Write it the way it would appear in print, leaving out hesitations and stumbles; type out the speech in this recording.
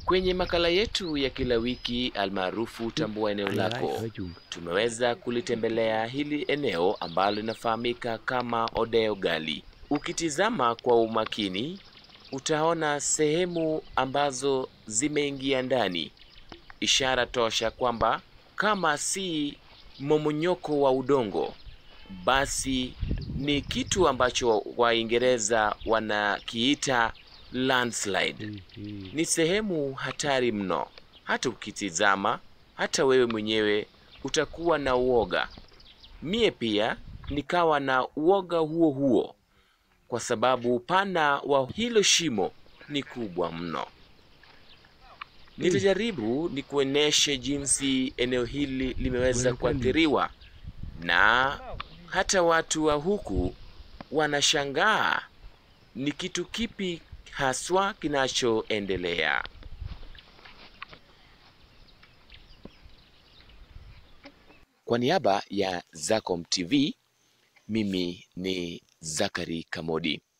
Kwenye makala yetu ya kila wiki almaarufu Tambua Eneo Lako, tumeweza kulitembelea hili eneo ambalo linafahamika kama Odeo Gali. Ukitizama kwa umakini, utaona sehemu ambazo zimeingia ndani, ishara tosha kwamba kama si momonyoko wa udongo, basi ni kitu ambacho Waingereza wanakiita landslide. Ni sehemu hatari mno. Hata ukitizama, hata wewe mwenyewe utakuwa na uoga. Mie pia nikawa na uoga huo huo, kwa sababu upana wa hilo shimo ni kubwa mno. Nitajaribu nikuoneshe jinsi eneo hili limeweza kuathiriwa, na hata watu wa huku wanashangaa ni kitu kipi haswa kinachoendelea. Kwa niaba ya Zacom TV, mimi ni Zakari Kamodi.